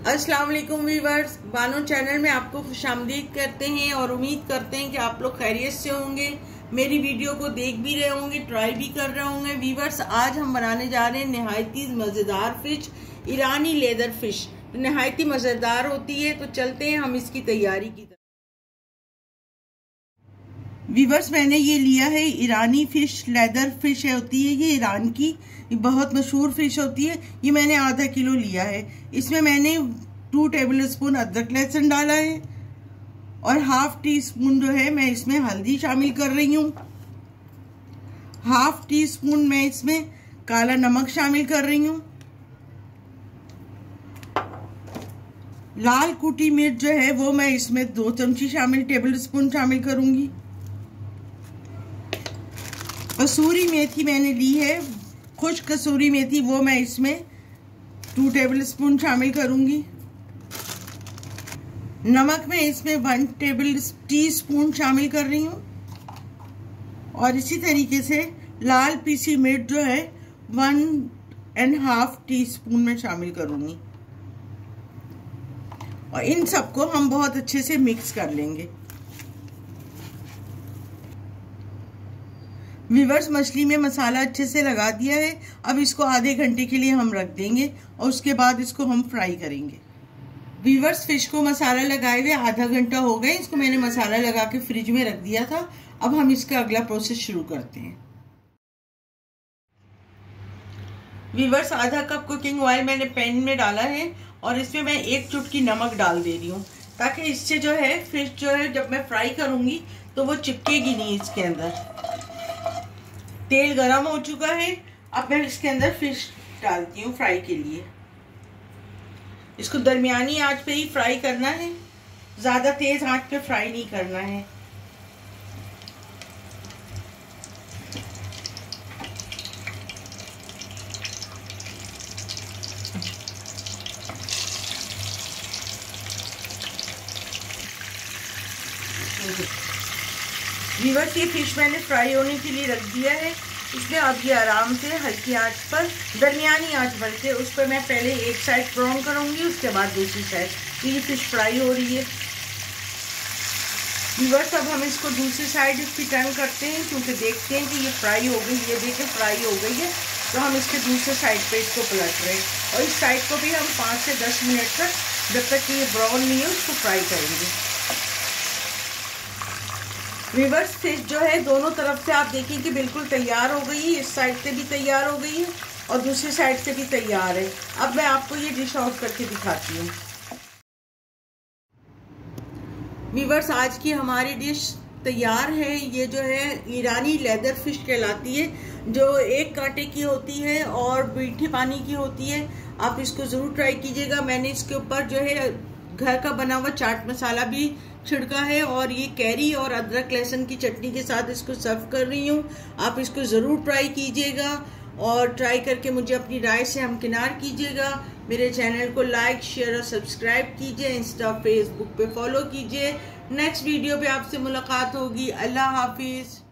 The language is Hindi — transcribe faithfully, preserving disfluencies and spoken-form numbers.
अस्सलाम वालेकुम व्यूअर्स, बानो चैनल में आपको खुशामदीद करते हैं और उम्मीद करते हैं कि आप लोग खैरियत से होंगे। मेरी वीडियो को देख भी रहे होंगे, ट्राई भी कर रहे होंगे। व्यूअर्स, आज हम बनाने जा रहे हैं नहायती मज़ेदार फिश, ईरानी लेदर फिश। नहायती मज़ेदार होती है, तो चलते हैं हम इसकी तैयारी की तरफ। व्यूअर्स, मैंने ये लिया है ईरानी फिश, लेदर फिश है होती है ये ईरान की, ये बहुत मशहूर फिश होती है। ये मैंने आधा किलो लिया है। इसमें मैंने टू टेबल स्पून अदरक लहसुन डाला है और हाफ टी स्पून जो है मैं इसमें हल्दी शामिल कर रही हूँ। हाफ टी स्पून मैं इसमें काला नमक शामिल कर रही हूँ। लाल कुटी मिर्च जो है वो मैं इसमें दो चमची शामिल टेबल स्पून शामिल करूंगी। कसूरी मेथी मैंने ली है, खुश्क कसूरी मेथी, वो मैं इसमें टू टेबल स्पून शामिल करूंगी। नमक मैं इसमें वन टेबल टी स्पून शामिल कर रही हूँ और इसी तरीके से लाल पीसी मिर्च जो है one and half teaspoon में शामिल करूंगी और इन सबको हम बहुत अच्छे से मिक्स कर लेंगे। व्यूअर्स, मछली में मसाला अच्छे से लगा दिया है। अब इसको आधे घंटे के लिए हम रख देंगे और उसके बाद इसको हम फ्राई करेंगे। व्यूअर्स, फिश को मसाला लगाए हुए आधा घंटा हो गए। इसको मैंने मसाला लगा के फ्रिज में रख दिया था। अब हम इसका अगला प्रोसेस शुरू करते हैं। व्यूअर्स, आधा कप कुकिंग ऑयल मैंने पैन में डाला है और इसमें मैं एक चुटकी नमक डाल दे रही हूँ, ताकि इससे जो है फिश जो है जब मैं फ्राई करूंगी तो वो चिपकेगी नहीं इसके अंदर। तेल गरम हो चुका है। अब मैं इसके अंदर फिश डालती हूँ फ्राई के लिए। इसको दरमियानी आंच पे ही फ्राई करना है, ज्यादा तेज आंच पे फ्राई नहीं करना है। व्यूअर्स, ये फिश मैंने फ्राई होने के लिए रख दिया है। इसमें अब ये आराम से हल्की आंच पर, दरमियानी आंच बल्कि, उस पर मैं पहले एक साइड ब्राउन करूंगी, उसके बाद दूसरी साइड। तो ये फिश फ्राई हो रही है। व्यूअर्स, अब हम इसको दूसरी साइड इसकी टर्न करते हैं, क्योंकि देखते हैं कि ये फ्राई हो गई है। देखिए फ्राई हो गई है, तो हम इसके दूसरे साइड पे इसको पलट रहे हैं और इस साइड को भी हम पाँच से दस मिनट तक, जब तक कि ये ब्राउन नहीं है, उसको फ्राई करेंगे। व्यूअर्स, फिश जो है दोनों तरफ से आप देखिए कि बिल्कुल तैयार हो गई है। इस साइड से भी तैयार हो गई है और दूसरी साइड से भी तैयार है। अब मैं आपको ये डिश आउट करके दिखाती हूँ। व्यूअर्स, आज की हमारी डिश तैयार है। ये जो है ईरानी लेदर फिश कहलाती है, जो एक कांटे की होती है और मीठे पानी की होती है। आप इसको जरूर ट्राई कीजिएगा। मैंने इसके ऊपर जो है घर का बना हुआ चाट मसाला भी छिड़का है और ये कैरी और अदरक लहसुन की चटनी के साथ इसको सर्व कर रही हूँ। आप इसको ज़रूर ट्राई कीजिएगा और ट्राई करके मुझे अपनी राय से हमकिनार कीजिएगा। मेरे चैनल को लाइक, शेयर और सब्सक्राइब कीजिए। इंस्टा, फेसबुक पे फॉलो कीजिए। नेक्स्ट वीडियो पे आपसे मुलाकात होगी। अल्लाह हाफिज़।